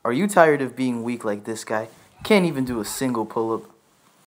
Are you tired of being weak like this guy? Can't even do a single pull-up.